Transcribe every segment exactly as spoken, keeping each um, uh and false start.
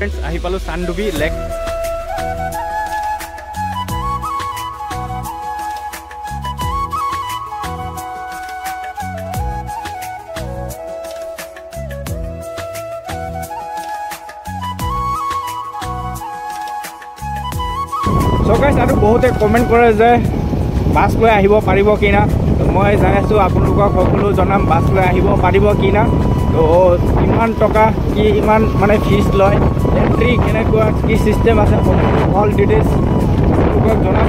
Friends आহি पालो Chandubi lake so guys आरो बहुते कमेंट करे जे बास লৈ আহিব পাৰিব কিনা তো মই জানাইছো আপোনালোকক সকলো জনাম বাস লৈ আহিব পাৰিব কিনা তো ইমান টকা কি ইমান মানে ফিস লয় এন্ট্রি কেনেকুৱা কি সিস্টেম আছে অল ডিটেইলস আপোনালোকক জনাম।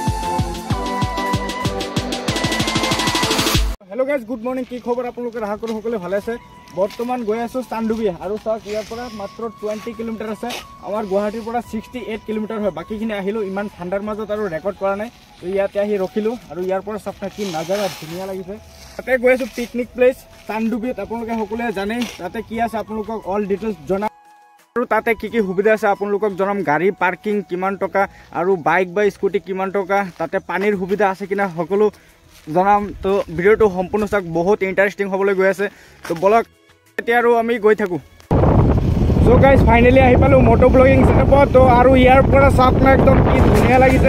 हेलो गाइस गुड मॉर्निंग की खबर আপোনালোকৰ আশা কৰো সকলে ভালে আছে। বৰ্তমান গৈ আছো চান্দুবি আৰু চাওক ইয়াৰ পৰা মাত্ৰ টুৱেণ্টি কিলোমিটাৰ আছে। আমাৰ গুৱাহাটীৰ পৰা ছিক্সটি এইট কিলোমিটাৰ হয়। বাকিখিনি আহিলো ইমান ঠাণ্ডাৰ মাজত আৰু ৰেকৰ্ড কৰা নাই তো ইয়াতে আহি ৰখিলো আৰু ইয়াৰ পৰা চাওক কি নাজাৰা ধুনীয়া লাগিছে। তাতে গৈ আছো পিকনিক প্লেস চান্দুবিত আপোনালোকে সকলোৱে জানে তাতে কি আছে আপোনালোকক অল ডিটেইলস জনাম আৰু তাতে কি কি সুবিধা আছে আপোনালোকক জনাম। গাড়ী পাৰ্কিং কিমান টকা আৰু বাইক বা স্কুটি কিমান টকা তাতে পানীৰ সুবিধা আছে কিনা সকলো জনাম। তো ভিডিওটো সম্পূৰ্ণ চাওক বহুত ইন্টাৰেষ্টিং হ'বলৈ গৈ আছে। তো বলক এতিয়া আৰু আমি গৈ থাকো। সো গাইস ফাইনালি আহি পালো মটো ব্লগিং সেটআপত। তো আৰু ইয়াৰ পৰা চাওক না একদম কি ধুনীয়া লাগিছে।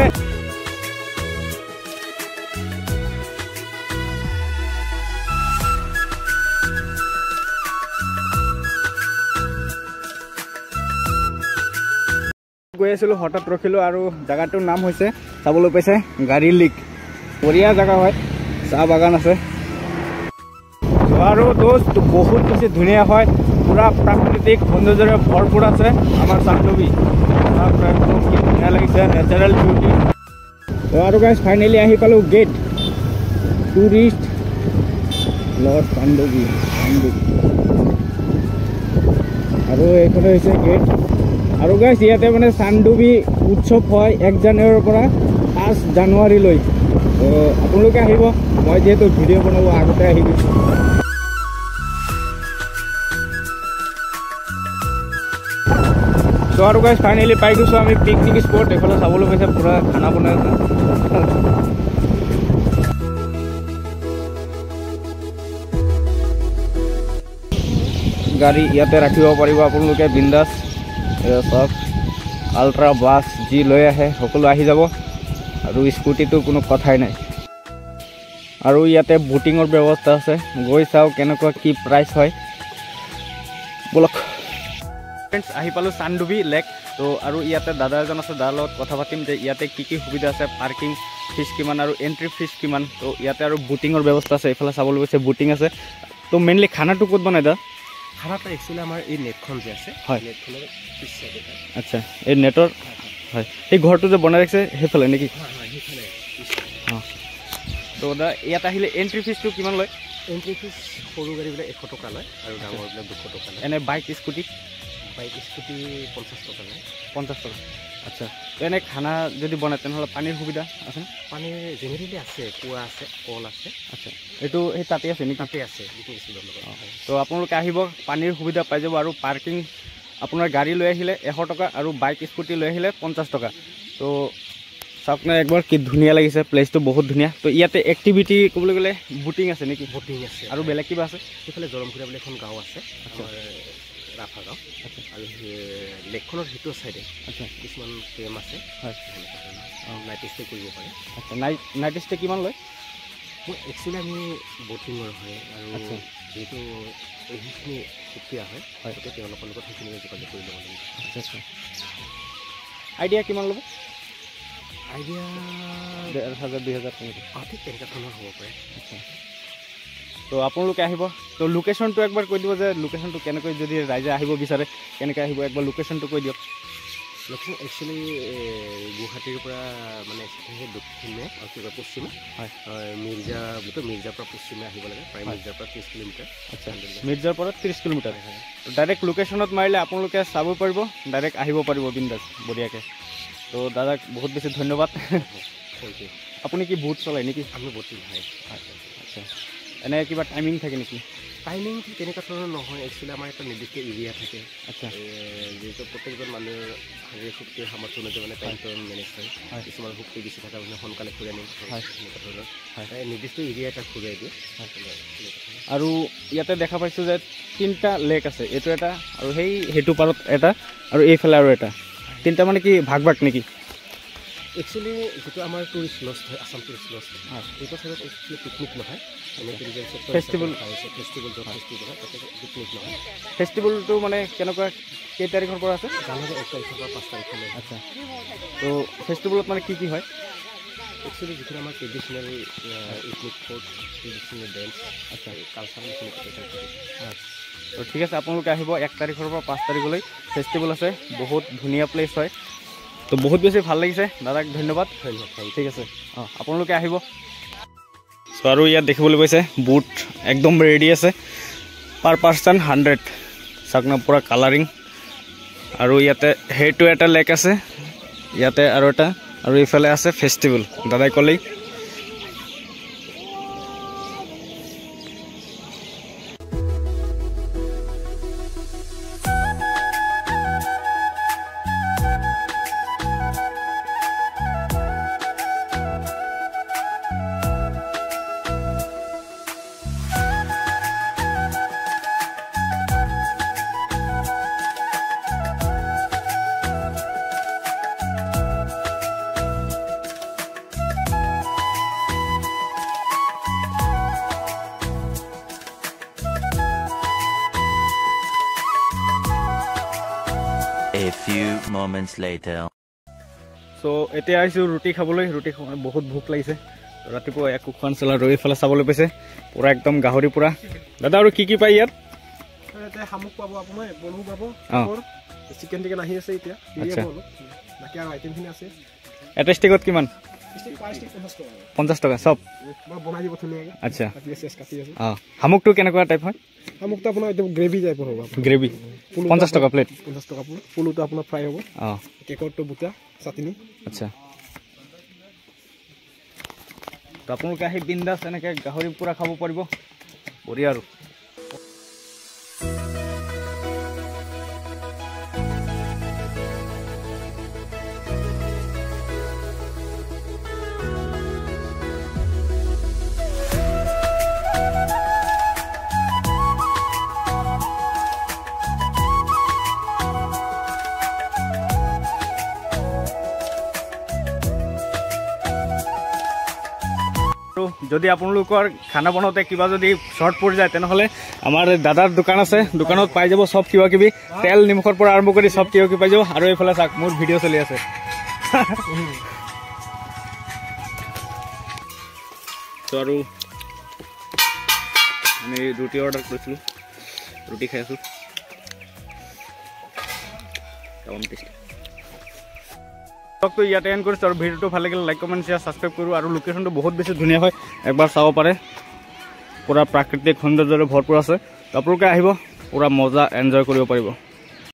গৈ আছিলো হঠাৎ ৰখিলো আৰু জায়গাটোৰ নাম হৈছে চাবলৈ পাইছে গাড়ী লিক। বঢ়িয়া জায়গা হয় চাহ বাগান আছে আৰু দোস্ত বহুত বেছি ধুনীয়া হয় পুৰা প্ৰাকৃতিক সৌন্দৰ্যৰে ভৰপূৰ আছে আমাৰ চান্দুবি। একদম কি ধুনীয়া লাগিছে নেচাৰেল বিউটি। তো আৰু গাইজ ফাইনেলি আহি পালো gate tourist lodge Chandubi Chandubi আৰু এইফালে হৈছে গেট। আৰু গাইজ ইয়াতে মানে চান্দুবি উৎসৱ হয় এক জানুৱাৰীৰ পৰা পাঁচ জানুৱাৰীলৈ। তো আপোনালোকে আহিব মই যিহেতু ভিডিঅ' বনাব আগতে আহি গৈছোঁ। তো আৰু গাইজ ফাইনেলি পাই গৈছোঁ আমি পিকনিক স্পট। এইফালে চাবলৈ পাইছে পুৰা খানা বনাই আছে। গাড়ী ইয়াতে ৰাখিব পাৰিব আপোনালোকে বিন্দাছ। চব আল্ট্ৰা বাছ যি লৈ আহে সকলো আহি যাব আৰু স্কুটিটো কোনো কথাই নাই। আৰু ইয়াতে বুটিঙৰ ব্যৱস্থা আছে গৈ চাওঁ কেনেকুৱা কি প্ৰাইচ হয় বলক। ফ্ৰেণ্ডছ আহি পালোঁ চান্দুবি লেক। তো আৰু ইয়াতে দাদা এজন আছে দাদাৰ লগত কথা পাতিম যে ইয়াতে কি কি সুবিধা আছে পাৰ্কিং ফিজ কিমান আৰু এণ্ট্ৰি ফিজ কিমান। তো ইয়াতে আৰু বুটিঙৰ ব্যৱস্থা আছে এইফালে চাবলৈ গৈছে বুটিং আছে। তো মেইনলি খানাটো ক'ত বনাই দা? খানাটো একচুৱেলি আমাৰ এই নেটখন যে আছে হয় নেটখনৰ পিছ চাইডে। আচ্ছা এই নেটৰ হয় এই ঘৰটো যে বনাই ৰাখিছে সেইফালে নেকি? অঁ তো দা ইয়াত আহিলে এণ্ট্ৰি ফিজটো কিমান লয়? এণ্ট্ৰি ফিজ সৰু গাড়ীবিলাক এশ টকা লয় আৰু ডাঙৰবিলাক দুশ টকা লয়। এনে বাইক স্কুটি? বাইক স্কুটি পঞ্চাছ টকা লয়। পঞ্চাছ টকা আচ্ছা। তো এনে খানা যদি বনায় তেনেহ'লে পানীৰ সুবিধা আছে? পানীৰ জেনেৰেলি আছে, কুঁৱা আছে, কল আছে। আচ্ছা এইটো সেই তাতে আছে নেকি? তাতে আছে লগত। তো আপোনালোকে আহিব পানীৰ সুবিধা পাই যাব আৰু পাৰ্কিং আপোনাৰ গাড়ী লৈ আহিলে এশ টকা আৰু বাইক স্কুটি লৈ আহিলে পঞ্চাছ টকা। তো চাওক না একবাৰ কি ধুনীয়া লাগিছে প্লেচটো বহুত ধুনীয়া। তো ইয়াতে এক্টিভিটি ক'বলৈ গ'লে বুটিং আছে নেকি? বুটিং আছে আৰু বেলেগ কিবা আছে? সেইফালে জলমখুৰা বুলি এখন গাঁও আছে ৰাফা গাঁও। আচ্ছা আৰু লেকখনৰ সেইটো চাইডে আচ্ছা কিছুমান কেম আছে হয় নাইট ষ্টে কৰিব পাৰে। আচ্ছা নাইট নাইট ষ্টে কিমান লয়? মই একচুৱেলি আমি বটিঙৰ হয় আৰু যিহেতু এইখিনি সুকীয়া হয় গতিকে তেওঁলোকৰ লগত সেইখিনি যোগাযোগ কৰি ল'ব লাগিব। আচ্ছা আচ্ছা আইডিয়া কিমান ল'ব? আইডিয়া ডেৰ হাজাৰ দুই হাজাৰ তেনেকৈ ঠিক তেনেকুৱা ধৰণৰ হ'ব পাৰে। আচ্ছা তো আপোনালোকে আহিব। তো লোকেশ্যনটো একবাৰ কৈ দিব যে লোকেশ্যনটো কেনেকৈ যদি ৰাইজে আহিব বিচাৰে কেনেকৈ আহিব একবাৰ লোকেশ্যনটো কৈ দিয়ক। লোকেশ্যন একচুৱেলি গুৱাহাটীৰ পৰা মানে সেই দক্ষিণে কিবা পশ্চিমে হয় মিৰ্জা বুলিতো মিৰ্জাৰ পৰা পশ্চিমে আহিব লাগে প্ৰায় মিৰ্জাৰ পৰা ত্ৰিছ কিলোমিটাৰ। আচ্ছা মিৰ্জাৰ পৰা ত্ৰিছ কিলোমিটাৰ ডাইৰেক্ট লোকেশ্যনত মাৰিলে আপোনালোকে চাব পাৰিব ডাইৰেক্ট আহিব পাৰিব বিন্দাছ বঢ়িয়াকৈ। তো দাদাক বহুত বেছি ধন্যবাদ। Thank you. আপুনি কি বুট চলায় নেকি? আমি বুট হয়। আচ্ছা এনে কিবা টাইমিং থাকে নেকি? টাইমিং তেনেকুৱা ধৰণৰ নহয় একচুৱেলি আমাৰ এটা নিৰ্দিষ্ট এৰিয়া থাকে আচ্ছা যিহেতু প্ৰত্যেকজন মানুহৰ শাৰীৰিক শক্তিৰ সামৰ্থ্য অনুযায়ী মানে টাইমটো মেনেজ হয় কিছুমান শক্তি বেছি থকা মানে সোনকালে ঘূৰাই আনিম এনেকুৱা ধৰণৰ নিৰ্দিষ্ট এৰিয়া এটা ঘূৰাই দিয়ে আৰু ইয়াতে দেখা পাইছোঁ যে তিনিটা লেক আছে এইটো এটা আৰু সেই সেইটো পাৰত এটা আৰু এইফালে আৰু এটা তিনিটা মানে কি ভাগ ভাগ নেকি একচুৱেলি যিটো আমাৰ টুৰিষ্ট লজ হয় আছাম টুৰিষ্ট লজ হয় এইটো চাইডত একচুৱেলি পিকনিক নহয় ফেষ্টিভেল ফেষ্টিভেল য'ত ফেষ্টিভেল হয় তাতে পিকনিক নহয় ফেষ্টিভেলটো মানে কেনেকুৱা কেই তাৰিখৰ পৰা আছে জানুৱাৰী এক তাৰিখৰ পৰা পাঁচ তাৰিখলৈ আচ্ছা তো ফেষ্টিভেলত মানে কি কি হয় একচুৱেলি যিখিনি আমাৰ traditional ethnic food traditional dance আচ্ছা কালচাৰেল তো ঠিক আছে আপোনালোকে আহিব এক তাৰিখৰ পৰা পাঁচ তাৰিখলৈ ফেষ্টিভেল আছে বহুত ধুনীয়া প্লেচ হয় তো বহুত বেছি ভাল লাগিছে দাদাক ধন্যবাদ ধন্যবাদ ঠিক আছে অঁ আপোনালোকে আহিব চ' আৰু ইয়াত দেখিবলৈ পাইছে বুট একদম ৰেডি আছে পাৰ পাৰ্চন হাণ্ড্ৰেড চাওক না পূৰা কালাৰিং আৰু ইয়াতে সেইটো এটা লেক আছে ইয়াতে আৰু এটা আৰু এইফালে আছে ফেষ্টিভেল দাদাই ক'লেই A few moments later. So এতিয়া আহিছোঁ ৰুটি খাবলৈ ৰুটি খাবলৈ বহুত ভোক লাগিছে ৰাতিপুৱা একো খোৱা নাছিল আৰু এইফালে চাবলৈ পাইছে পূৰা একদম গাহৰি পূৰা দাদা আৰু কি কি পায় ইয়াত শামুক পাব আপোনাৰ বনু পাব অঁ চিকেন টিকেন আহি আছে এতিয়া বাকী আৰু আইটেমখিনি আছে এটা ষ্টিকত কিমান পঞ্চাছ টকা চব বনাই দিব ধুনীয়াকৈ আচ্ছা কাটি আছে অঁ শামুকটো কেনেকুৱা টাইপ হয় শামুকটো আপোনাৰ একদম গ্ৰেভি টাইপৰ হ'ব গ্ৰেভি পঞ্চাছ টকা প্লেট পঞ্চাছ টকা পুলুটো আপোনাৰ ফ্ৰাই হ'ব অঁ কেকৰটো বুটা চাটনি আচ্ছা তো আপোনালোকে আহি বিন্দাছ এনেকৈ গাহৰি পূৰা খাব পাৰিব বঢ়িয়া আৰু যদি আপোনালোকৰ খানা বনাওঁতে কিবা যদি শ্বৰ্ট পৰি যায় তেনেহ'লে আমাৰ দাদাৰ দোকান আছে দোকানত পাই যাব চব কিবা কিবি তেল নিমখৰ পৰা আৰম্ভ কৰি চব কিবা কিবি পাই যাব আৰু এইফালে চাওক মোৰ ভিডিঅ' চলি আছে তো আৰু আমি ৰুটি অৰ্ডাৰ কৰিছিলোঁ ৰুটি খাই আছোঁ তো ইয়াতে এণ্ড কৰিছোঁ আৰু ভিডিঅ'টো ভাল লাগিলে লাইক কমেণ্ট শ্বেয়াৰ ছাবস্ক্ৰাইব কৰোঁ আৰু লোকেশ্যনটো বহুত বেছি ধুনীয়া হয় একবাৰ চাব পাৰে পূৰা প্ৰাকৃতিক সৌন্দৰ্যৰে ভৰপূৰ আছে আপোনালোকে আহিব পূৰা মজা এনজয় কৰিব পাৰিব